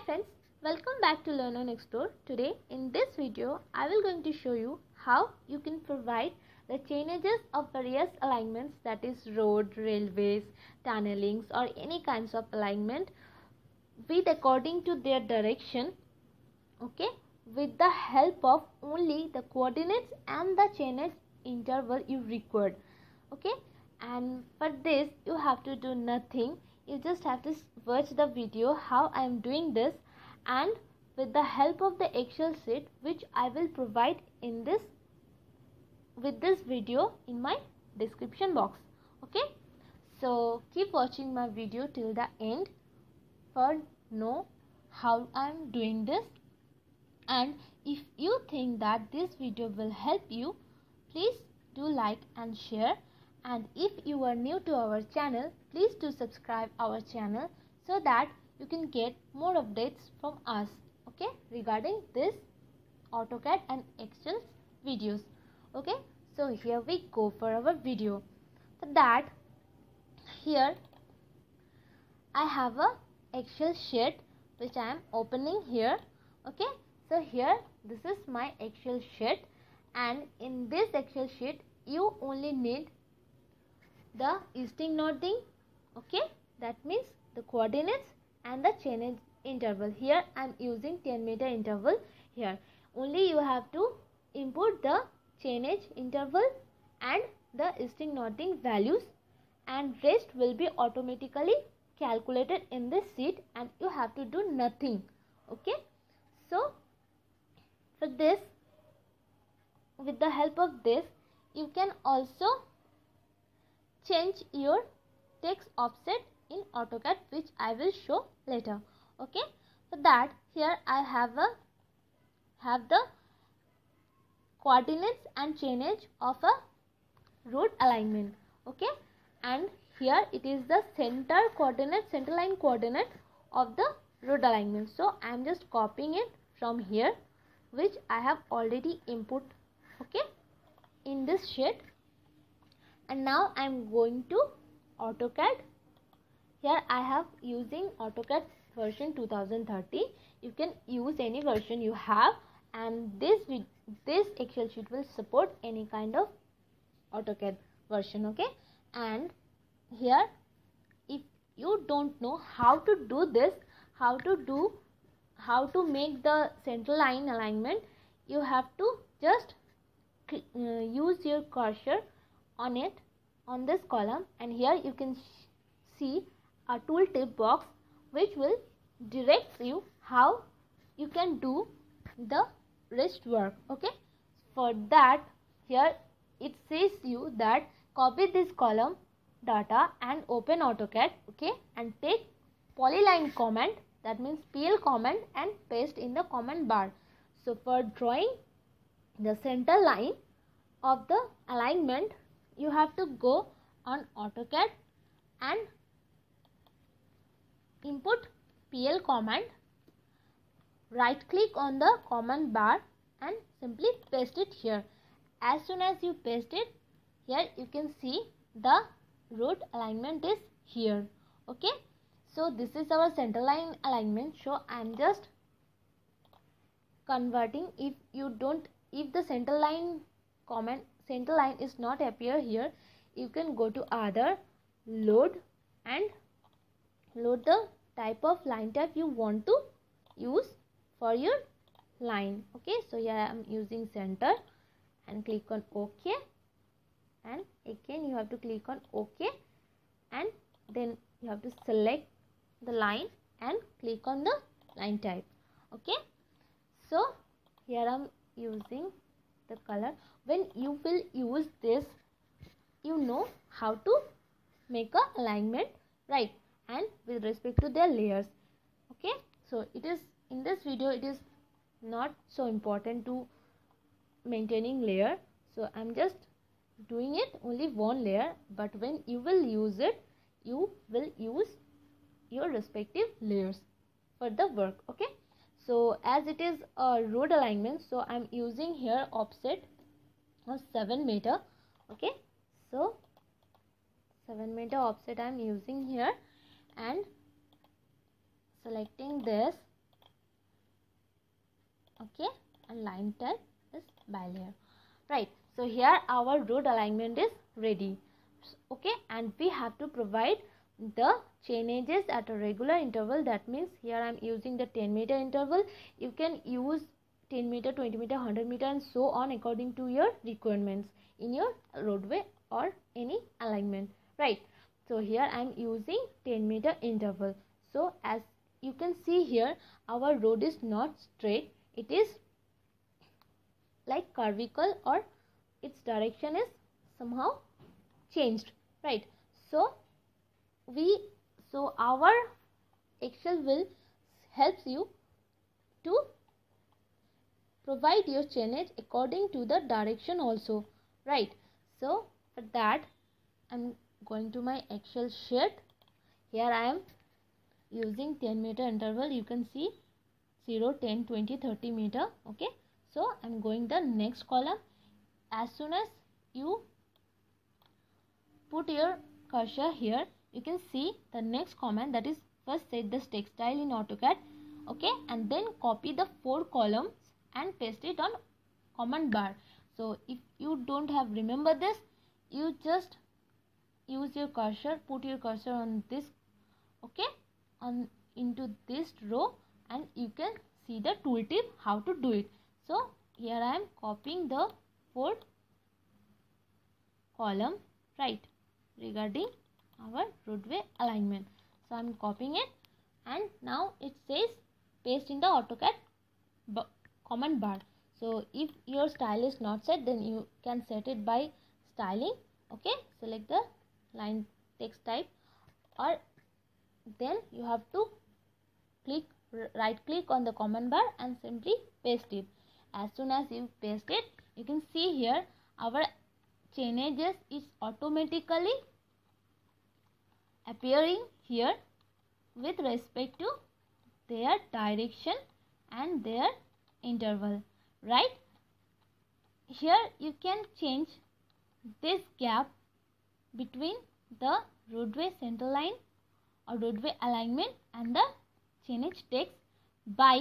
friends, welcome back to Learn and Explore. Today in this video I will going to show you how you can provide the chainages of various alignments, that is road, railways, tunnelings or any kinds of alignment with according to their direction, okay, with the help of only the coordinates and the chainage interval you required, okay. And for this you have to do nothing. You just have to watch the video how I am doing this, and with the help of the Excel sheet which I will provide in this with this video in my description box, okay. So keep watching my video till the end for know how I am doing this. And if you think that this video will help you, please do like and share. And if you are new to our channel, please do subscribe our channel so that you can get more updates from us, okay, regarding this AutoCAD and Excel videos, okay. So here we go for our video. For that, here I have a Excel sheet which I am opening here, okay. So here this is my Excel sheet, and in this Excel sheet you only need the easting noting, okay, that means the coordinates and the chainage interval. Here I am using 10-meter interval. Here only you have to input the chainage interval and the easting noting values, and rest will be automatically calculated in this sheet and you have to do nothing, okay. So for this, with the help of this, you can also change your text offset in AutoCAD, which I will show later, okay. For that, here I have the coordinates and chainage of a road alignment, okay, and here it is the centerline coordinate of the road alignment. So I am just copying it from here, which I have already input, okay, in this sheet. And now I am going to AutoCAD. Here I have using AutoCAD version 2030. You can use any version you have, and this Excel sheet will support any kind of AutoCAD version, okay. And here, if you don't know how to do this, how to make the center line alignment, you have to just use your cursor on it, on this column, and here you can see a tooltip box which will direct you how you can do the rest work, okay. For that, here it says you that copy this column data and open AutoCAD, okay, and take polyline command, that means PL command, and paste in the command bar. So for drawing the center line of the alignment, you have to go on AutoCAD and input PL command, right click on the command bar and simply paste it here. As soon as you paste it, here you can see the road alignment is here, okay. So this is our center line alignment. So I am just converting. If the center line is not appear here, you can go to other, load, and load the type of line type you want to use for your line, okay. So here I am using center and click on OK, and again you have to click on OK, and then you have to select the line and click on the line type, okay. So here I am using the color. When you will use this, you know how to make a alignment, right, and with respect to their layers, okay. So it is in this video, it is not so important to maintaining layer, so I'm just doing it only one layer, but when you will use it, you will use your respective layers for the work, okay. So as it is a road alignment, so I'm using here offset of 7 meter, okay. So 7 meter offset I'm using here, and selecting this Okay, and line type is bilayer. Right, so here our road alignment is ready. Okay, and we have to provide the chainages at a regular interval. That means here I am using the 10-meter interval. You can use 10 meter, 20 meter, 100 meter and so on according to your requirements in your roadway or any alignment. Right, so here I am using 10-meter interval. So as you can see here, our road is not straight, it is like curvical, or its direction is somehow changed. Right, so our Excel will helps you to provide your chainage according to the direction also. Right, so for that I'm going to my Excel sheet. Here I am using 10-meter interval. You can see 0, 10, 20, 30 meter. Okay, so I'm going the next column. As soon as you put your cursor here, you can see the next command, that is first set the text style in AutoCAD. Okay, and then copy the 4 columns and paste it on command bar. So if you don't have remember this, you just use your cursor, put your cursor on this, okay, on into this row, and you can see the tooltip how to do it. So here I am copying the 4 column, right, regarding our roadway alignment. So I am copying it, and now it says paste in the AutoCAD command bar. So if your style is not set, then you can set it by styling. Okay, select the line text type, or then you have to right click on the command bar and simply paste it. As soon as you paste it, you can see here our chainages is automatically appearing here with respect to their direction and their interval. Right, here you can change this gap between the roadway center line or roadway alignment and the chainage text by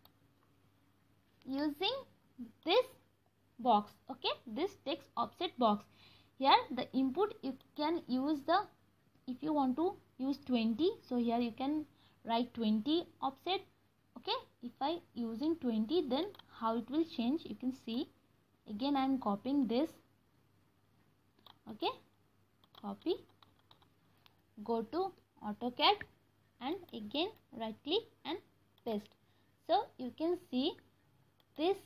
using this box. Okay, this text offset box. Here the input you can use the, if you want to use 20, so here you can write 20 offset. Okay, if I using 20, then how it will change, you can see. Again I am copying this. Okay, copy, go to AutoCAD and again right click and paste. So you can see this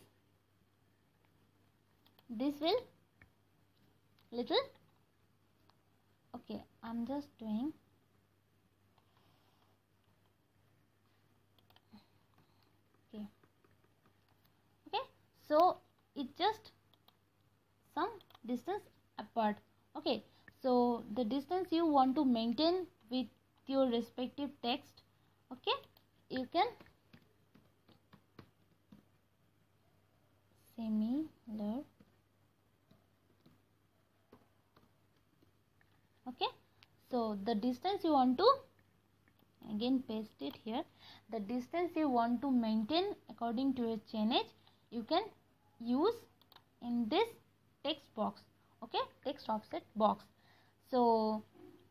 will little, okay, I'm just doing, okay, so it just some distance apart. Okay, so the distance you want to maintain with your respective text, okay, you can similar. Okay, so the distance you want to, again paste it here, the distance you want to maintain according to your chainage, you can use in this text box. Okay, text offset box. So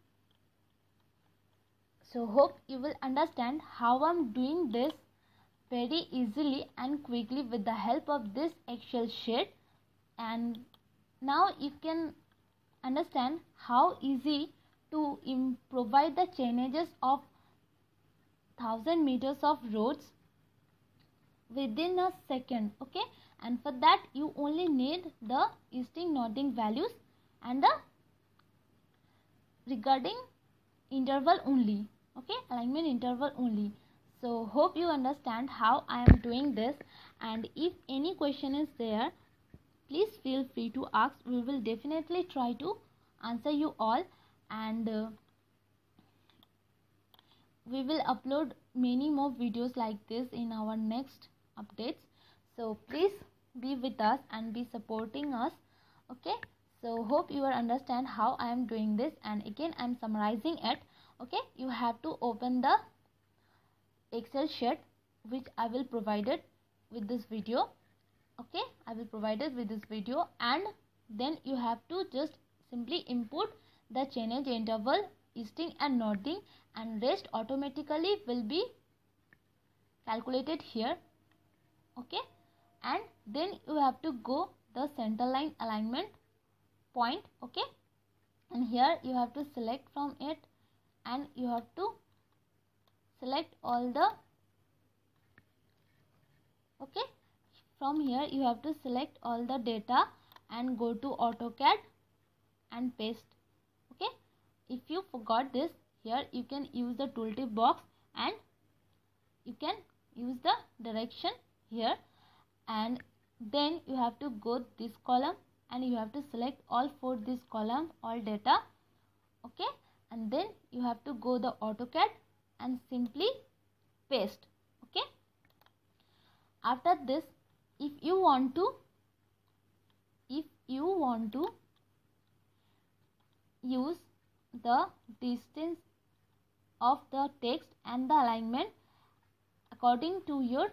hope you will understand how I'm doing this very easily and quickly with the help of this Excel sheet. And now you can understand how easy to provide the chainages of 1000 meters of roads within a second. Okay, and for that you only need the easting nodding values and the regarding interval only. Okay, alignment interval only. So hope you understand how I am doing this, and if any question is there, please feel free to ask. We will definitely try to answer you all, and we will upload many more videos like this in our next updates. So please be with us and be supporting us. Okay, so hope you will understand how I am doing this, and again I am summarizing it. Okay, you have to open the Excel sheet which I will provide it with this video. Okay, I will provide it with this video, and then you have to just simply input the chainage interval, easting and northing, and rest automatically will be calculated here. Okay, and then you have to go the center line alignment point. Okay, and here you have to select from it, and you have to select all the from here you have to select all the data and go to AutoCAD and paste. Okay, if you forgot this, here you can use the tooltip box and you can use the direction here, and then you have to go this column and you have to select all for this column, all data. Okay, and then you have to go the AutoCAD and simply paste. Okay, after this, if you want to use the distance of the text and the alignment according to your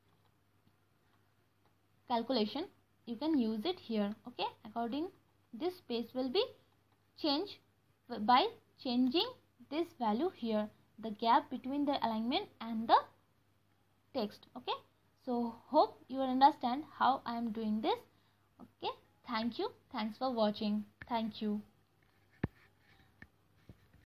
calculation, you can use it here. Okay, according this space will be changed by changing this value here, the gap between the alignment and the text. Okay, so hope you will understand how I am doing this. Okay, thank you. Thanks for watching. Thank you.